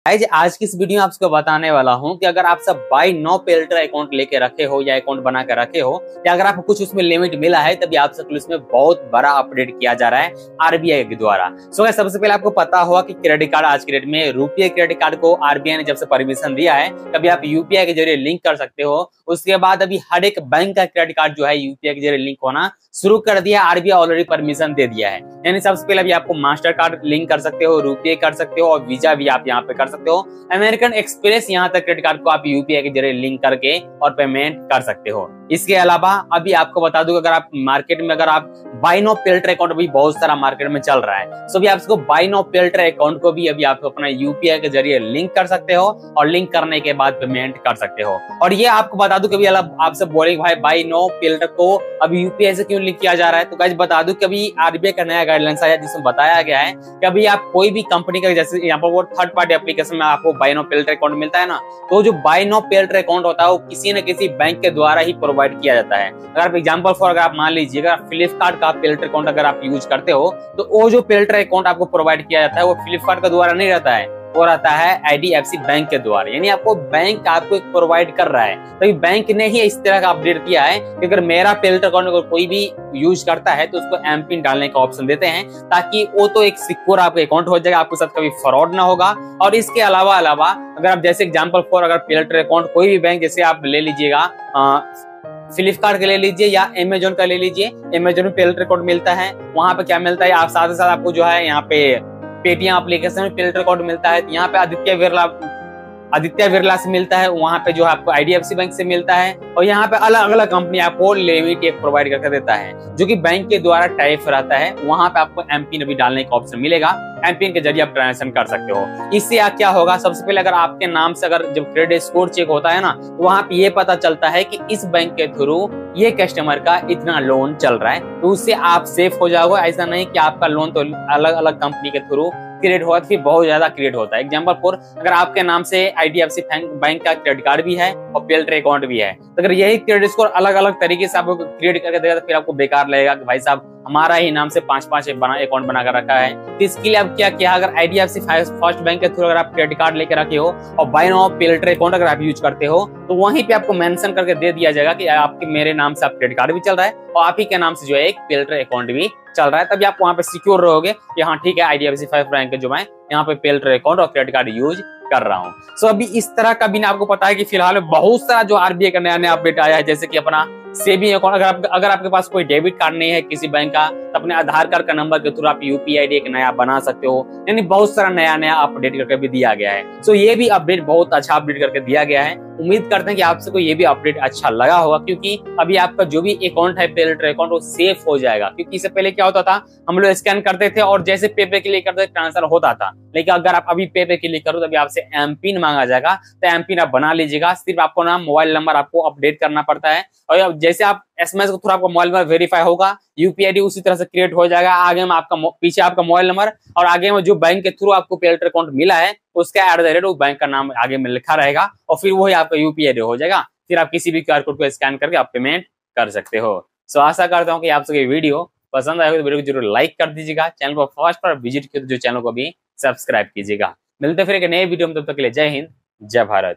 Guys आज की इस वीडियो में आपको बताने वाला हूं कि अगर आप सब बाय नो पेल्टर अकाउंट लेके रखे हो या अकाउंट बना के रखे हो या अगर आपको कुछ उसमें लिमिट मिला है तभी आप सबको इसमें बहुत बड़ा अपडेट किया जा रहा है आरबीआई के द्वारा। सो गाइस सबसे पहले आपको पता होगा कि क्रेडिट कार्ड आज के डेट में रुपये क्रेडिट कार्ड को आरबीआई ने जब से परमिशन दिया है तभी आप यूपीआई के जरिए लिंक कर सकते हो। उसके बाद अभी हर एक बैंक का क्रेडिट कार्ड जो है यूपीआई के जरिए लिंक होना शुरू कर दिया। आरबीआई ऑलरेडी परमिशन दे दिया है, यानी सबसे पहले अभी आपको मास्टर कार्ड लिंक कर सकते हो, रुपये कर सकते हो और वीजा भी आप यहाँ पे कर सकते हो। अमेरिकन एक्सप्रेस यहाँ तक क्रेडिट कार्ड को आप यूपीआई के जरिए लिंक करके और पेमेंट कर सकते हो। इसके अलावा अभी आपको बता दूं अगर आप मार्केट में अगर आप बाय नो पेल्टर अकाउंट अभी बहुत सारा मार्केट में चल रहा है, सो अभी आपको बाय नो पेल्टर अकाउंट को भी अभी आप अपना यूपीआई के जरिए लिंक कर सकते हो और लिंक करने के बाद पेमेंट कर सकते हो। और ये आपको बता दूं कभी आपसे बोलेंगे भाई बाय नो पेल्टर को अभी यूपीआई से क्यों लिंक किया जा रहा है, तो गाइस बता दूं कि अभी आरबीआई का नया गाइडलाइंस आया जिसमें बताया गया है कि अभी आप कोई भी कंपनी का जैसे यहाँ पर वो थर्ड पार्टी एप्लीकेशन में आपको बाय नो पेल्टर अकाउंट मिलता है ना, तो जो बाय नो पेल्टर अकाउंट होता है वो किसी न किसी बैंक के द्वारा ही प्रोवाइड किया जाता है। अगर आप एग्जांपल फॉर अगर आप मान लीजिए अगर फ्लिपकार्ट का पेल्टर अकाउंट अगर आप यूज करते हो तो वो जो पेल्टर अकाउंट आपको प्रोवाइड किया जाता है वो फ्लिपकार्ट के द्वारा नहीं रहता है, वो रहता है आईडीएफसी बैंक के द्वारा, यानी आपको बैंक आपको एक प्रोवाइड कर रहा है। तो बैंक ने ही इस तरह का अपडेट किया है कि अगर मेरा पेल्टर अकाउंट अगर कोई भी यूज करता है तो उसको एम पिन डालने का ऑप्शन देते हैं ताकि वो तो एक सिक्योर आपका अकाउंट हो जाएगा, आपके साथ कभी फ्रॉड ना होगा। और इसके अलावा अगर आप जैसे एग्जाम्पल फॉर अगर पेल्टर अकाउंट कोई भी बैंक जैसे आप ले लीजिएगा फ्लिपकार्ट का ले लीजिए या अमेजोन का ले लीजिए, अमेजोन में पेल्टर अकाउंट मिलता है, वहां पे क्या मिलता है आप साथ ही साथ आपको जो है यहाँ पे पेटीएम एप्लीकेशन में पेल्टर अकाउंट मिलता है, यहाँ पे आदित्य बिरला से मिलता है, वहां पे जो है आपको आईडीएफसी बैंक से मिलता है और यहाँ पे अलग अलग कंपनी आपको लिमिट एक प्रोवाइड करके देता है जो कि बैंक के द्वारा टाइप रहता है। वहां पे आपको एम पिन भी डालने का ऑप्शन मिलेगा, एम पिन के जरिए आप ट्रांजेक्शन कर सकते हो। इससे क्या होगा, सबसे पहले अगर आपके नाम से अगर जब क्रेडिट स्कोर चेक होता है ना तो वहां पे ये पता चलता है कि इस बैंक के थ्रू ये कस्टमर का इतना लोन चल रहा है, तो उससे आप सेफ हो जाओगे। ऐसा नहीं कि आपका लोन तो अलग अलग कंपनी के थ्रू क्रिएट हुआ फिर बहुत ज्यादा क्रिएट होता है। एग्जांपल फॉर अगर आपके नाम से आईडीएफसी बैंक का क्रेडिट कार्ड भी है और पेल्टर अकाउंट भी है, तो अगर यही क्रेडिट स्कोर अलग अलग तरीके से आपको क्रिएट करके देगा तो फिर आपको बेकार लगेगा कि भाई साहब हमारा ही नाम से 5-5 अकाउंट बनाकर रखा है। तो इसके लिए अब क्या किया, अगर आईडीएफसी फर्स्ट बैंक के थ्रू अगर आप क्रेडिट कार्ड लेकर रखे हो और बाय नो पेल्टर अकाउंट अगर आप यूज करते हो तो वहीं पे आपको मेंशन करके दे दिया जाएगा कि आपके मेरे नाम से आप क्रेडिट कार्ड भी चल रहा है और आप ही के नाम से जो है एक पेल्टर अकाउंट भी चल रहा है, तभी आप वहां पे सिक्योर रहोगे कि हाँ ठीक है आईडीएफसी फर्स्ट बैंक के जो मैं यहाँ पे पेल्टर अकाउंट और क्रेडिट कार्ड यूज कर रहा हूँ। सो अभी इस तरह का भी आपको पता है कि फिलहाल बहुत सारा जो आरबीआई का नया अपडेट आया है, जैसे कि अपना सेविंग अकाउंट अगर आपके पास कोई डेबिट कार्ड नहीं है किसी बैंक का तो अपने आधार कार्ड का नंबर के थ्रू आप यूपीआई एक नया बना सकते हो, यानी बहुत सारा नया अपडेट करके भी दिया गया है। सो ये भी अपडेट बहुत अच्छा अपडेट करके दिया गया है। उम्मीद करते हैं कि आप सबको ये भी अपडेट अच्छा लगा होगा, क्योंकि अभी आपका जो भी अकाउंट है पेल्टर अकाउंट वो सेफ हो जाएगा। क्योंकि इससे पहले क्या होता था, हम लोग स्कैन करते थे और जैसे पे क्लिक करते ट्रांसफर होता था, लेकिन अगर आप अभी पे क्लिक करो तभी आपसे एम पिन मांगा जाएगा, तो एम पिन आप बना लीजिएगा। सिर्फ आपको नाम मोबाइल नंबर आपको अपडेट करना पड़ता है और जैसे आप एसएमएस के थ्रू आपका मोबाइल नंबर वेरीफाई होगा, यूपीआईडी उसी तरह से क्रिएट हो जाएगा। आगे में आपका पीछे आपका मोबाइल नंबर और आगे में जो बैंक के थ्रू आपको पेल्टर अकाउंट मिला है उसका @ उस बैंक का नाम आगे में लिखा रहेगा और फिर वही आपका यूपीआईडी हो जाएगा। फिर आप किसी भी क्यूआर कोड को स्कैन करके आप पेमेंट कर सकते हो। सो आशा करता हूँ कि आप सबको वीडियो पसंद आएगा तो वीडियो को जरूर लाइक कर दीजिएगा। चैनल को फर्स्ट पर विजिट किया तो जो चैनल को भी सब्सक्राइब कीजिएगा। मिलते फिर एक नए वीडियो में, तब तक के लिए जय हिंद जय भारत।